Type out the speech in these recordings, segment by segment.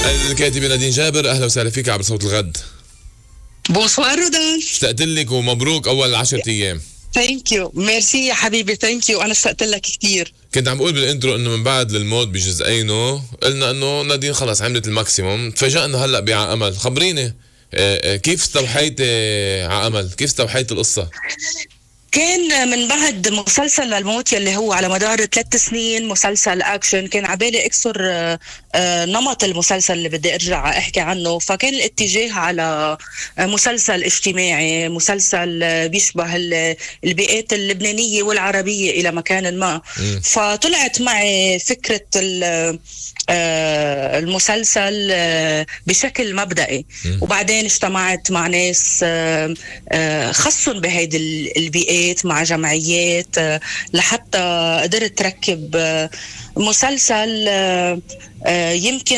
الكاتبة نادين جابر، أهلا وسهلا فيك عبر صوت الغد. بونسوار رودolphe. اشتقت لك ومبروك أول 10 أيام. ثانك يو، ميرسي يا حبيبي، ثانك يو، أنا اشتقت لك كثير. كنت عم بقول بالانترو انه من بعد للموت بجزئينه قلنا انه نادين خلص عملت الماكسيموم، تفاجأنا هلا بع امل. خبريني كيف استوحيتي ع امل؟ كيف استوحيتي القصة؟ كان من بعد مسلسل للموت يلي هو على مدار 3 سنين مسلسل اكشن، كان عبالي اكسر نمط المسلسل اللي بدي ارجع احكي عنه، فكان الاتجاه على مسلسل اجتماعي، مسلسل بيشبه البيئات اللبنانية والعربية الى مكان ما. فطلعت معي فكرة المسلسل بشكل مبدئي، وبعدين اجتمعت مع ناس خصهم بهيدي البيئات مع جمعيات لحتى قدرت تركب مسلسل يمكن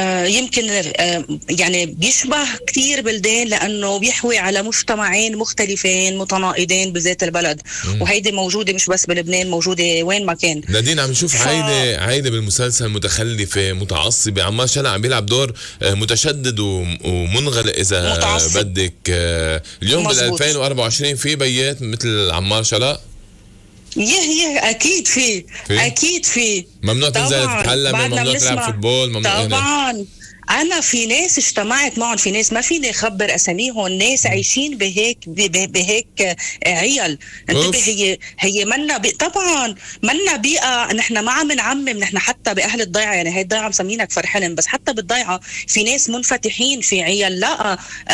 يعني بيشبه كتير بلدان، لأنه بيحوي على مجتمعين مختلفين متناقضين بذات البلد، وهيدي موجودة مش بس بلبنان، موجودة وين ما كان. نادين عم نشوف عايدة بالمسلسل متخلفة متعصبة، عمار شلع عم بيلعب دور متشدد ومنغلق إذا متعصب. بدك اليوم بال 2024 في بيات مثل عمار شلع؟ اكيد في اكيد في. ممنوع تنزل تتعلمي، ممنوع تلعب فوتبول، ممنوع. طبعا أنا في ناس اجتمعت معهم، في ناس ما فيني أخبر أساميهم، ناس عايشين بهيك عيال. انتبه، هي منا طبعا منا بيئة، نحن ما عم نعمم، نحن حتى بأهل الضيعة، يعني هي الضيعة مسمينها كفر حلم، بس حتى بالضيعة في ناس منفتحين، في عيال لا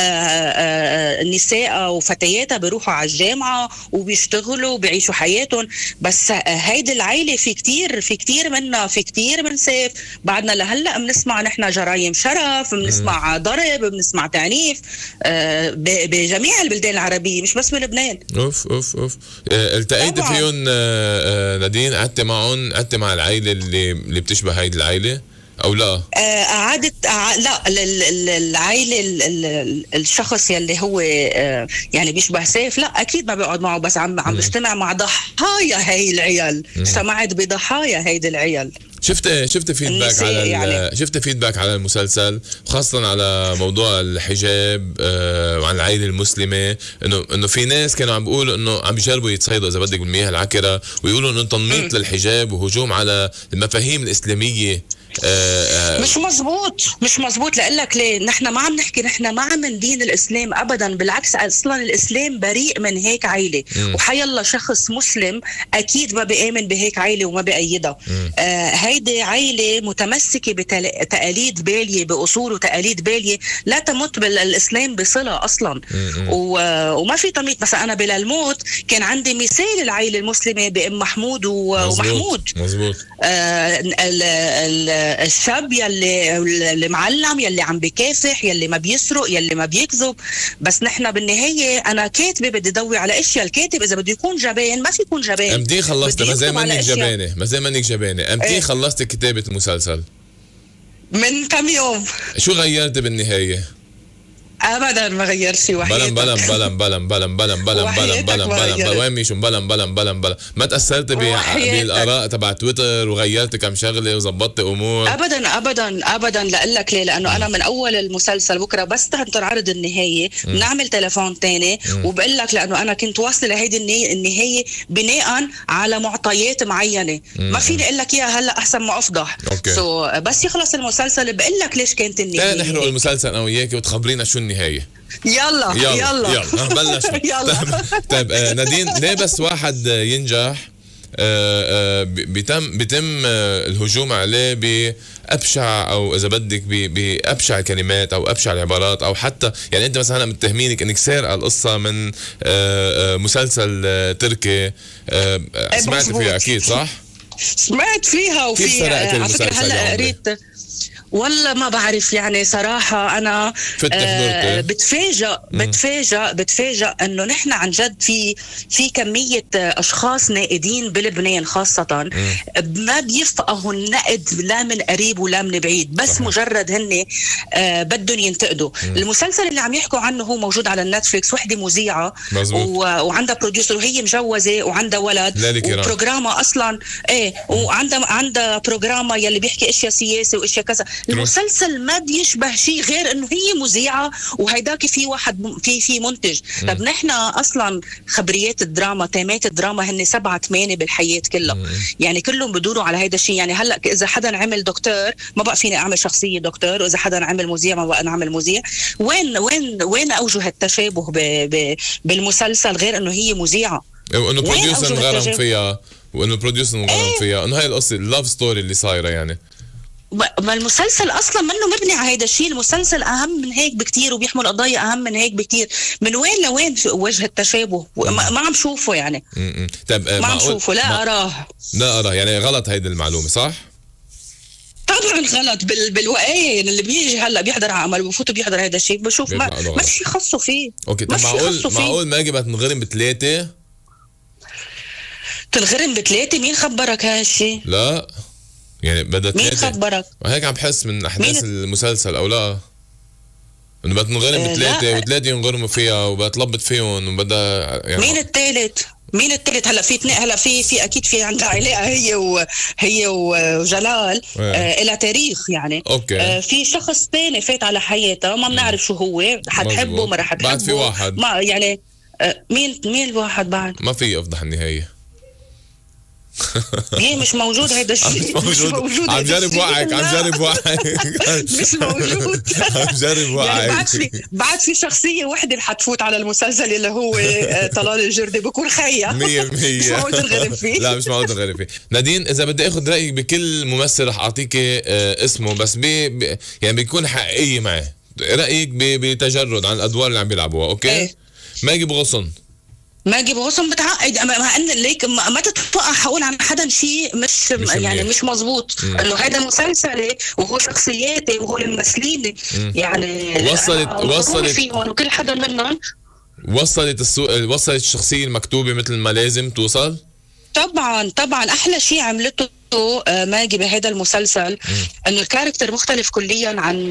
نساء وفتياتها بيروحوا على الجامعة وبيشتغلوا وبيعيشوا حياتهم، بس هيدي العيلة في كتير منا، في كتير من سيف بعدنا لهلأ بنسمع نحن جرايم شرف، بنسمع ضرب، بنسمع تعنيف بجميع البلدان العربية مش بس بلبنان. اوف التقيت فيهم نادين؟ قعدت معهم؟ قعدت مع العائلة اللي بتشبه هيدي العائلة او لا؟ قعدت لا، العائلة الشخص يلي هو يعني بيشبه سيف لا اكيد ما بيقعد معه، بس عم بجتمع مع ضحايا هي العيال. اجتمعت بضحايا هيدي العيال. شفت فيدباك على يعني. شفت فيدباك على المسلسل، خاصة على موضوع الحجاب وعن العائلة المسلمة، انه في ناس كانوا عم بيقولوا انه عم بيجربوا يتصيدوا اذا بدك بالمياه العكرة، ويقولوا انه تنميط للحجاب وهجوم على المفاهيم الإسلامية. مش مزبوط لقلك ليه؟ نحن ما عم نحكي، نحن ما عم ندين الإسلام أبدا، بالعكس أصلا الإسلام بريء من هيك عائلة، وحيالله شخص مسلم أكيد ما بيآمن بهيك عائلة وما بيأيدها. هيدي عائلة متمسكة بتقاليد بالية، بأصول وتقاليد بالية لا تمت بالإسلام بصلة أصلا. وما في تميط. مثلا أنا بلا الموت كان عندي مثال العائلة المسلمة بأم محمود ومحمود. مزبوط. الشاب يلي معلم، يلي عم بكافح، يلي ما بيسرق، يلي ما بيكذب، بس نحن بالنهاية أنا كاتبة بدي ضوي على أشياء. الكاتب إذا بده يكون جبان ما في يكون جبان. أمتى خلصت؟ ما زي ما انك جبانة. أمتى خلصت كتابة المسلسل؟ من كم يوم. شو غيرت بالنهاية؟ ابدا ما غير شيء. وحياتك بلم وين ميشو بلم ما تاثرت بالاراء تبع تويتر وغيرت كم شغله وظبطت امور؟ ابدا لقلك ليه؟ لانه انا من اول المسلسل بكره بس تنطر عرض النهايه بنعمل تليفون تاني وبقول لك، لانه انا كنت واصله لهيدي النهايه بناء على معطيات معينه، ما فيني اقول لك اياها هلا احسن ما افضح. بس يخلص المسلسل بقول لك ليش كانت النهايه. نحرق المسلسل انا وياك وتخبرينا شو النهاية. يلا بلش. طيب نادين، ليه بس واحد ينجح بيتم الهجوم عليه بأبشع، او اذا بدك بأبشع الكلمات او أبشع العبارات، او حتى يعني انت مثلا متهمينك انك سارقه القصه من مسلسل تركي. سمعت فيها اكيد صح؟ سمعت فيها. وفي كيف سرقت المسلسل؟ هلا قريت والله ما بعرف، يعني صراحة أنا بتفاجأ أنه نحن عن جد في كمية أشخاص نائدين بلبنان خاصة ما بيفقهوا النقد لا من قريب ولا من بعيد، بس مجرد هن بدهم ينتقدوا. المسلسل اللي عم يحكوا عنه هو موجود على النتفليكس، وحدة مذيعة وعندها بروديوسر وهي مجوزة وعندها ولد، وبروجرامها أصلا وعندها بروجرامها يلي بيحكي أشياء سياسة وأشياء كذا. المسلسل ما بيشبه شيء غير انه هي مذيعه وهيداك في واحد في منتج. طب نحن اصلا خبريات الدراما تيمات الدراما هن 7-8 بالحياه كلها، يعني كلهم بدوروا على هيدا الشيء. يعني هلا اذا حدا عمل دكتور ما بقى فيني اعمل شخصيه دكتور، واذا حدا عمل مذيع ما بقى نعمل مذيع. وين اوجه التشابه بالمسلسل غير انه هي مذيعه، وانه بروديوسر انغرم فيها، وانه بروديوسر انغرم فيها، انه هاي القصه اللاف ستوري اللي صايره. يعني ما المسلسل اصلا منه مبني على هيدا الشيء. المسلسل اهم من هيك بكتير وبيحمل قضايا اهم من هيك بكتير. من وين لوين وجه التشابه؟ ما عم شوفه يعني. طيب ما عم شوفه. لا اراه يعني غلط هيدي المعلومه صح؟ طبعا غلط. بالوقاية اللي بيجي هلا بيحضر عمل بفوت بيحضر هيدا الشيء بشوف ما في شيء خاصه فيه. اوكي طب معقول ما جبت تنغرم ب3؟ تنغرم ب3؟ مين خبرك هالشيء؟ لا يعني بدها 3. مين خبرك؟ هيك عم بحس من احداث المسلسل او لا انه بدها تنغرم ب3 و3 ينغرموا فيها وبتلبط فيهم وبدها يعني. مين الثالث؟ هلا في اثنين. هلا في اكيد في عندها علاقه هي وجلال لها تاريخ يعني. أوكي. في شخص ثاني فات على حياتها ما بنعرف شو هو، حتحبه ما رح تحبه بعد في واحد ما يعني. مين الواحد بعد؟ ما في افضح النهايه. ليه مش موجود هيدا الشيء؟ مش موجود. عم جرب وعيك مش موجود. عم جرب وعيك. يعني بعد في شخصية وحدة حتفوت على المسلسل اللي هو طلال الجردي بكون خيا 100%. مش معقول تنغرب فيه. لا مش معقول تنغرب فيه. نادين إذا بدي أخذ رأيك بكل ممثل رح أعطيك اسمه بس يعني بيكون حقيقي معه رأيك بتجرد عن الأدوار اللي عم بيلعبوها. أوكي. ماجي بغصن بتعقد ما ان ليك ما تتوقع حقول عن حدا شيء مش يعني مش مزبوط. انه هذا مسلسلي وهو شخصياتي وهو الممثلين يعني وصلت فيهم وكل حدا منهم وصلت الشخصية المكتوبة مثل ما لازم توصل. طبعا احلى شيء عملته ماجي بهذا المسلسل انه الكاركتر مختلف كليا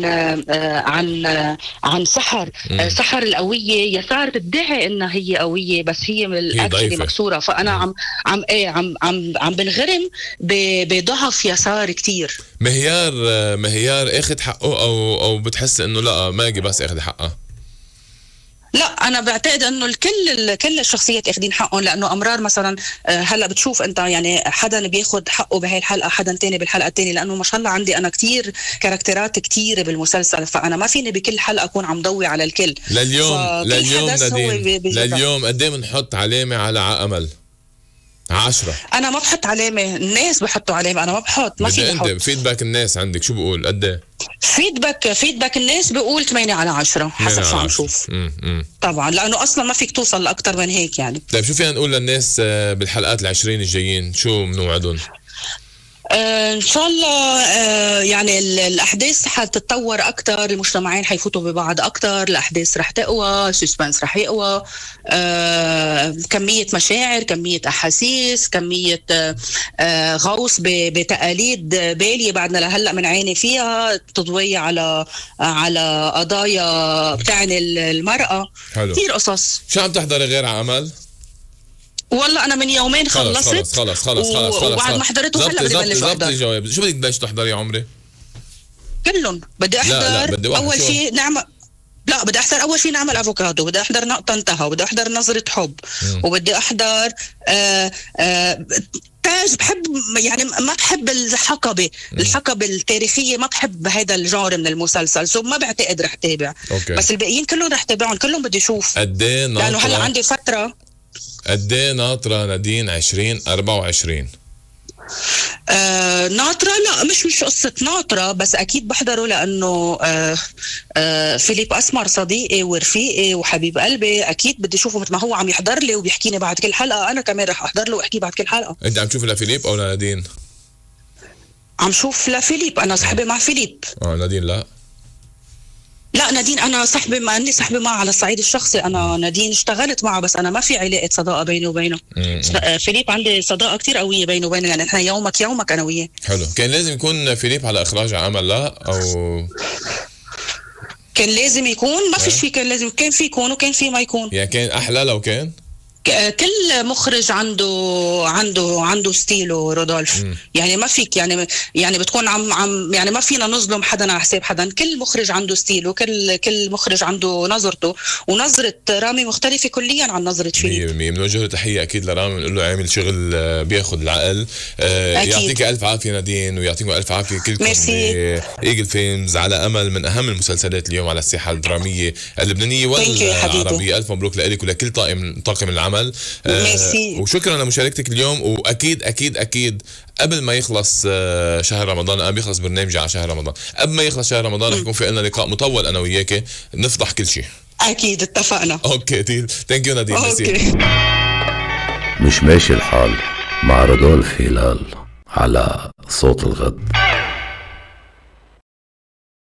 عن سحر القويه. يسار بتدعي انها هي قويه بس هي الاكشلي مكسوره. فانا عم بنغرم بضعف يسار كتير. مهيار اخذ حقه او بتحس انه لا ماجي بس اخذ حقها؟ لا انا بعتقد انه كل الشخصيات اخذين حقهم. لانه امرار مثلا هلا بتشوف انت يعني حدا بياخد حقه بهاي الحلقه حدا تاني بالحلقه الثانيه. لانه ما شاء الله عندي انا كتير كاركترات كتير بالمسلسل فانا ما فيني بكل حلقه اكون عم ضوي على الكل. لليوم نادين لليوم قد ايه بنحط علامه على امل؟ 10. انا ما بحط علامه، الناس بحطوا علامه، انا ما بحط. ما في بحط. فيدباك الناس عندك شو بقول قد ايه؟ فيدباك الناس بقول 8/10 حسب شو عم شوف. طبعا لانه اصلا ما فيك توصل لاكثر من هيك يعني. طيب شو فينا نقول للناس بالحلقات ال20 الجايين؟ شو بنوعدهم؟ ان شاء الله يعني الاحداث حتتطور اكثر، المجتمعين حيفوتوا ببعض اكثر، الاحداث رح تقوى، السسبنس رح يقوى، كميه مشاعر، كميه احاسيس، كميه غوص بتقاليد باليه بعدنا لهلا بنعاني فيها، تضوية على قضايا بتعني المراه. كثير قصص. شو عم تحضري غير على امل؟ والله انا من يومين خلصت. خلص وبعد ما حضرته هلا بدي بلش احضر. الجواب شو بدك تبلش تحضري يا عمري؟ كلهم بدي احضر. لا بدي اول شيء نعمل. لا بدي احضر اول شيء نعمل افوكادو، بدي احضر نقطه انتهى، وبدي احضر نظره حب، وبدي احضر تاج. بحب يعني ما بحب الحقبه التاريخية، ما بحب هذا الجانر من المسلسل سو ما بعتقد رح تابع. بس الباقيين كلهم رح تابعهم، كلهم بدي اشوف. قد ايه ناطره؟ لانه هلا عندي فتره. قد ايه ناطره نادين 2024؟ ناطرة لا مش قصة ناطرة، بس أكيد بحضره لأنه فيليب أسمر صديقي ورفيقي وحبيب قلبي، أكيد بدي أشوفه مثل ما هو عم يحضر لي وبيحكيني بعد كل حلقة، أنا كمان رح أحضر له وأحكي بعد كل حلقة. أنت عم تشوف لفيليب أو لنادين؟ عم شوف لفيليب، أنا صاحبي مع فيليب. نادين لا نادين أنا صاحبي، ما أني صاحبي معه على الصعيد الشخصي. أنا نادين اشتغلت معه بس أنا ما في علاقة صداقة بيني وبينه. فيليب عندي صداقة كتير قوية بيني وبينه، يعني إحنا يومك أنا وياه. حلو. كان لازم يكون فيليب على إخراج عمل لا أو كان لازم يكون؟ ما في شيء كان لازم، كان في يكون وكان في ما يكون. يعني كان أحلى لو كان كل مخرج عنده ستيله رودولف. يعني ما فيك يعني بتكون عم يعني ما فينا نظلم حدا على حساب حدا. كل مخرج عنده ستيله، كل مخرج عنده نظرته، ونظرة رامي مختلفة كليا عن نظرة فيليب. بنوجه له تحية أكيد لرامي، بنقول له عامل شغل بياخد العقل. يعطيك ألف عافية نادين، ويعطيكم ألف عافية كلكم إيجل فيلمز، على أمل من أهم المسلسلات اليوم على الساحة الدرامية اللبنانية والعربية. ألف مبروك لك ولكل طاقم العمل. وشكرا لمشاركتك اليوم. وأكيد أكيد أكيد قبل ما يخلص شهر رمضان، قبل يخلص برنامجي على شهر رمضان، قبل ما يخلص شهر رمضان رح يكون في لنا لقاء مطول أنا وياك نفضح كل شيء. أكيد اتفقنا. أوكي ديل. ثانك يو نادين. مش ماشي الحال مع رودولف هلال على صوت الغد.